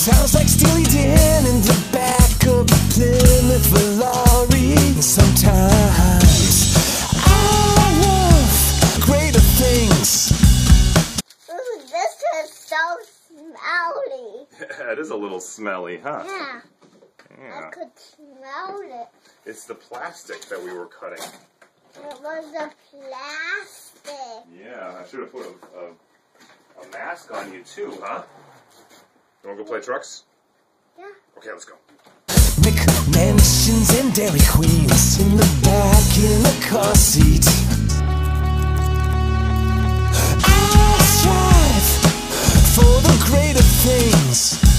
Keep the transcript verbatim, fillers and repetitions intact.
Sounds like Steely Dan in the back of a Plymouth Ferrari. And sometimes I love greater things. Ooh, this is so smelly. Yeah, it is a little smelly, huh? Yeah. Yeah. I could smell it. It's the plastic that we were cutting. It was a plastic. Yeah, I should have put a, a, a mask on you too, huh? You want to go play trucks? Yeah. Okay, let's go. McMansions and Dairy Queens in the back in the car seat. I strive for the greater things.